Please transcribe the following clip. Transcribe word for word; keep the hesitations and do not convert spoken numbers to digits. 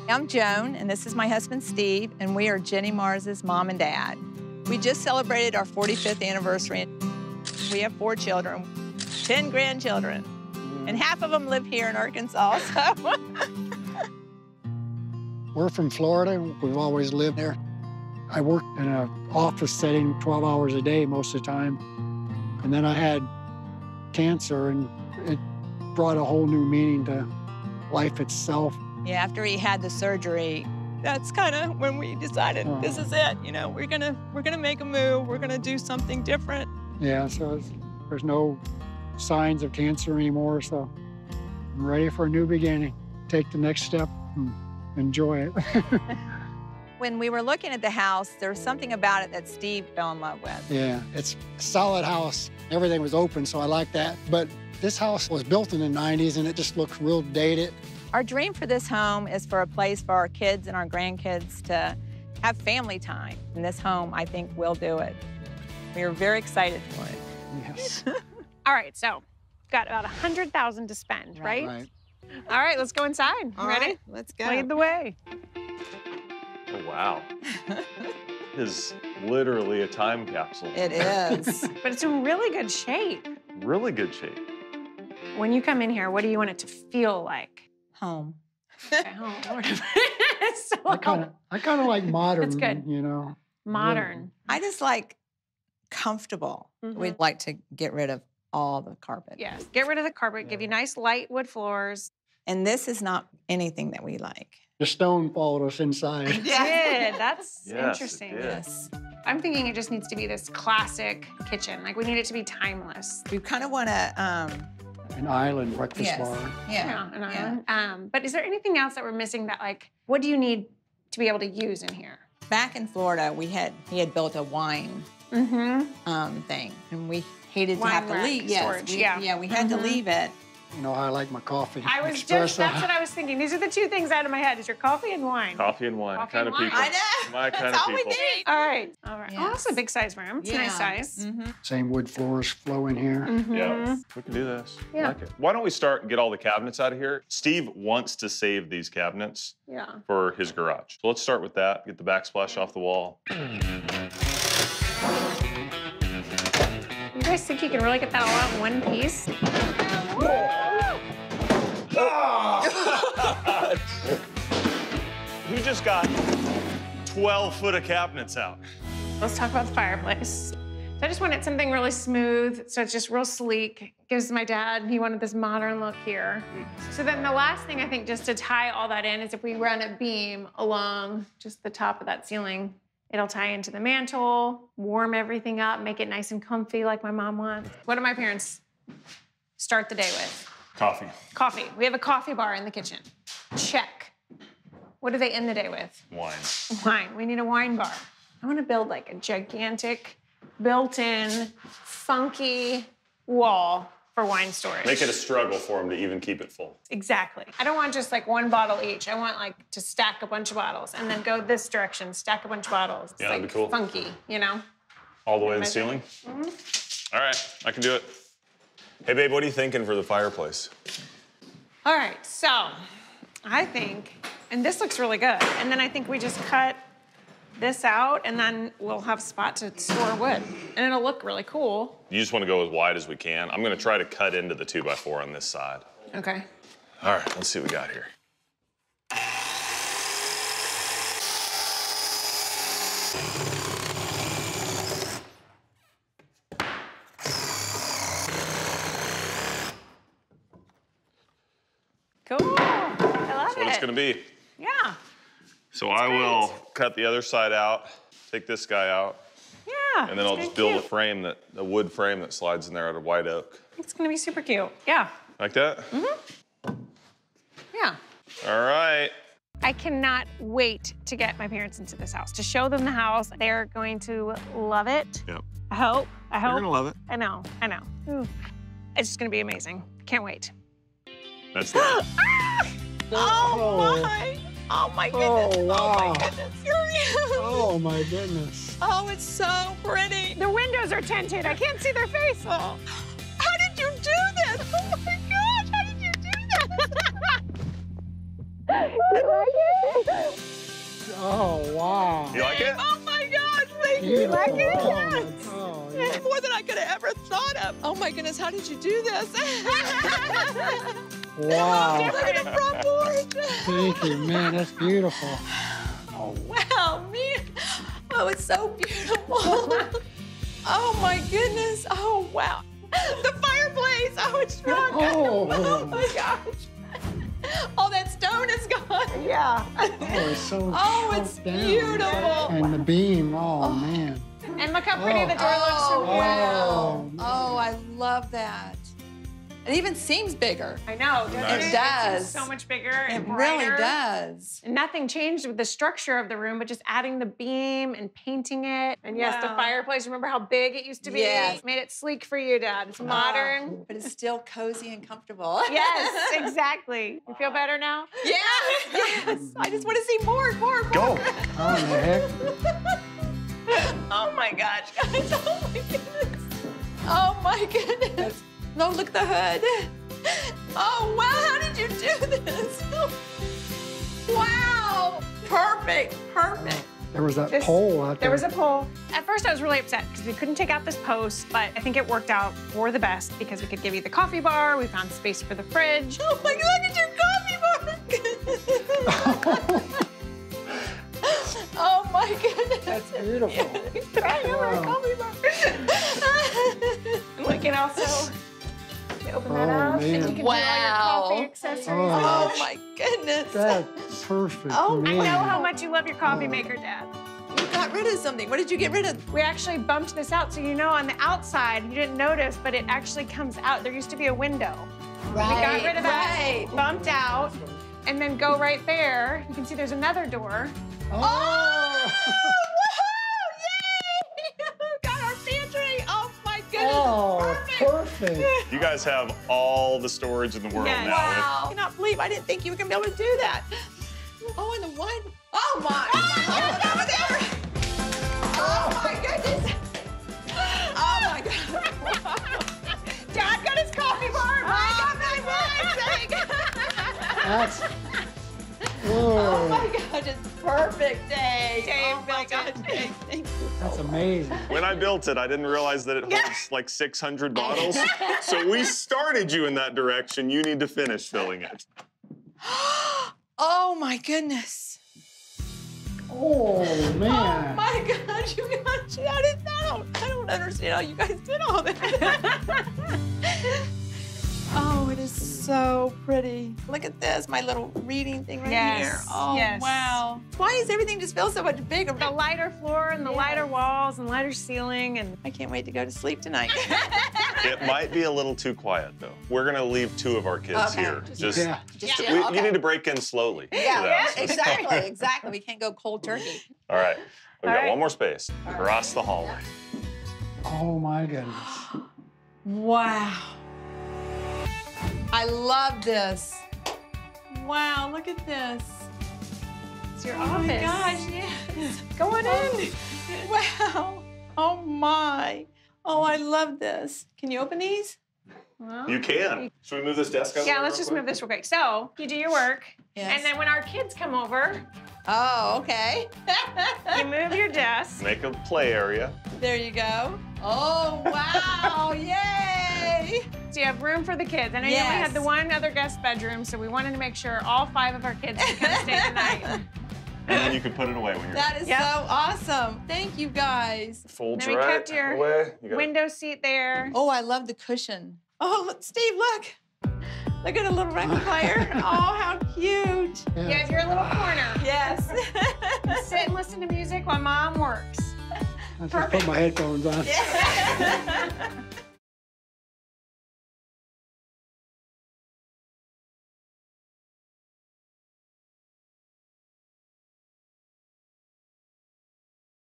I'm Joan, and this is my husband, Steve, and we are Jenny Mars's mom and dad. We just celebrated our forty-fifth anniversary. We have four children, ten grandchildren, and half of them live here in Arkansas, so. We're from Florida. We've always lived there. I worked in an office setting twelve hours a day most of the time. And then I had cancer, and it brought a whole new meaning to life itself. Yeah, after he had the surgery, that's kind of when we decided oh. this is it. You know, we're gonna we're gonna make a move. We're gonna do something different. Yeah, so it's, there's no signs of cancer anymore. So I'm ready for a new beginning. Take the next step and enjoy it. When we were looking at the house, there was something about it that Steve fell in love with. Yeah, it's a solid house. Everything was open, so I like that. But this house was built in the nineties, and it just looks real dated. Our dream for this home is for a place for our kids and our grandkids to have family time. And this home, I think, will do it. We are very excited for it. Yes. All right, so got about one hundred thousand dollars to spend, right? Right. All right, let's go inside. All Ready? right, let's go. Lead the way. Oh, wow. It is literally a time capsule. It is. But it's in really good shape. Really good shape. When you come in here, what do you want it to feel like? Home. Okay, home. So I kind of, I kind of like modern. That's good. You know. Modern. I just like comfortable. Mm-hmm. We'd like to get rid of all the carpet. Yes. Get rid of the carpet. Give you nice light wood floors. And this is not anything that we like. The stone followed us inside. It did. That's Yes, it interesting. did. Yes. I'm thinking it just needs to be this classic kitchen. Like, we need it to be timeless. We kind of want to, um, An island breakfast yes. bar. Yeah. Yeah, an yeah. island. Um, but is there anything else that we're missing that, like, what do you need to be able to use in here? Back in Florida, we had, he had built a wine Mm-hmm. um, thing, and we hated Wine to have to rack leave. Yes, storage, we, yeah. yeah, we had Mhm. to leave it. You know how I like my coffee. I was Espresso. just, that's what I was thinking. These are the two things out of my head, is your coffee and wine. Coffee and wine, Coffee kind and of wine. people. I know. My kind That's of all people. we need. All right, all right. Oh, Yes. that's a big size room. It's a nice size. Mm-hmm. Same wood floors flow in here. Mhm. Yeah, we can do this. I Yeah. like it. Why don't we start and get all the cabinets out of here? Steve wants to save these cabinets Yeah. for his garage. So let's start with that, get the backsplash off the wall. You guys think you can really get that all out in one piece? Who just got twelve foot of cabinets out? Let's talk about the fireplace. So I just wanted something really smooth, so it's just real sleek. Gives my dad, he wanted this modern look here. So then the last thing I think, just to tie all that in, is if we run a beam along just the top of that ceiling, it'll tie into the mantle, warm everything up, make it nice and comfy like my mom wants. What do my parents start the day with? Coffee. Coffee. We have a coffee bar in the kitchen. Check. What do they end the day with? Wine. Wine. We need a wine bar. I want to build like a gigantic, built-in, funky wall for wine storage. Make it a struggle for him to even keep it full. Exactly. I don't want just like one bottle each. I want like to stack a bunch of bottles and then go this direction, stack a bunch of bottles. It's Yeah, like that'd be cool. funky, you know? All the way to the ceiling? Mm-hmm. All right, I can do it. Hey, babe, what are you thinking for the fireplace? All right, so I think, and this looks really good, and then I think we just cut this out, and then we'll have a spot to store wood, and it'll look really cool. You just want to go as wide as we can. I'm going to try to cut into the two by four on this side. Okay. All right, let's see what we got here. Cool. I love That's it. what it's going to be. Yeah. So I will cut the other side out, take this guy out, Yeah. and then I'll just build a frame, that a wood frame that slides in there out of white oak. It's gonna be super cute. Yeah. Like that? Mm-hmm. Yeah. All right. I cannot wait to get my parents into this house, to show them the house. They're going to love it. Yep. I hope. I hope. You're gonna love it. I know. I know. Ooh. It's just gonna be amazing. Can't wait. That's that. Oh, my. Oh, my goodness. Oh, wow. Oh, my goodness. Oh, my goodness. Oh, it's so pretty. The windows are tinted. I can't see their face. Oh. How did you do this? Oh, my gosh. How did you do that? You like it? my goodness. Oh, yeah. More than I could have ever thought of. Oh my goodness, how did you do this? Wow. Look at the front porch. Thank you, man. That's beautiful. Oh, wow, man. Oh, it's so beautiful. Oh my goodness. Oh, wow. The fireplace. Oh, it's strong. Oh. Oh my gosh. All that stone is gone. Yeah. Oh, it's so Oh, it's shrunk down. beautiful. And the beam, oh, man. And look how pretty Oh. the door looks Oh, from here. wow. Wow. Oh, I love that. It even seems bigger. I know, doesn't Nice. it? It does. It's so much bigger It and really brighter. does. And nothing changed with the structure of the room, but just adding the beam and painting it. And yes, the Wow. fireplace, remember how big it used to be? Yes. Made it sleek for you, Dad. It's modern. But it's still cozy and comfortable. Yes, exactly. You feel better now? Yes, yes. I just want to see more and more and more. Go. How in the heck? Oh my gosh, guys. Oh my goodness. Oh my goodness. No, look at the hood. Oh, wow. How did you do this? Wow. Perfect. Perfect. There was that This- pole out there. There was a pole. At first, I was really upset because we couldn't take out this post, but I think it worked out for the best because we could give you the coffee bar. We found space for the fridge. Oh my God, look at your coffee bar. Oh my goodness. That's beautiful. He's crying over a Wow. coffee bar. And we can also open that Oh, up, and man. you can do Wow. all your coffee accessories. Oh. Oh my goodness. That's perfect. Oh, I I man. know how much you love your coffee maker, Dad. You got rid of something. What did you get rid of? We actually bumped this out, so you know on the outside, you didn't notice, but it actually comes out. There used to be a window. Right. We got rid of that, Right. bumped out, and then go right there. You can see there's another door. Oh! Oh. Woohoo! Yay! Got our pantry. Oh my goodness. Oh, Perfect. perfect. You guys have all the storage in the world Yes. now. Wow. I cannot believe I didn't think you were gonna be able to do that. Oh, and the wine. Oh my. Oh, it's over there. Oh my goodness. Oh my God. Dad got his coffee bar. I got my wine. That's. Oh my Whoa. gosh, it's perfect, Dave. Dave Oh my built it. gosh, Dave, thank you. That's amazing. When I built it, I didn't realize that it holds like six hundred bottles. So we started you in that direction. You need to finish filling it. Oh my goodness. Oh, man. Oh my gosh, you guys, I didn't know. I don't understand how you guys did all that. Oh, it is so pretty. Look at this, my little reading thing right Yes, here. Oh, yes. wow. Why does everything just feel so much bigger? The lighter floor and the Yes. lighter walls and lighter ceiling and I can't wait to go to sleep tonight. It might be a little too quiet, though. We're going to leave two of our kids Okay. here. Just, Yeah. Just we, chill, You okay. need to break in slowly. to Yeah, the yeah, house. exactly, exactly. We can't go cold turkey. All right. We've All got right. one more space across the hallway. Oh, my goodness. Wow. I love this. Wow, look at this. it's your Oh office. my gosh, yes. Go on in. Wow. Oh my. Oh, I love this. Can you open these? Well, You can. Should we move this desk out? Yeah, let's just move this real quick. So you do your work, Yes. and then when our kids come over, Oh, okay. you move your desk. Make a play area. There you go. Oh, wow. Yay. So you have room for the kids. I know you only Yes. had the one other guest bedroom, so we wanted to make sure all five of our kids could come stay the night. And then you can put it away when you're That is Yep. so awesome. Thank you, guys. folds Then we right kept your away. You got Window seat there. Oh, I love the cushion. Oh, look, Steve, look. Look at a little record player. Oh, how cute. You have your little corner. Yes. Sit and listen to music while Mom works. I just put my headphones on. Yeah.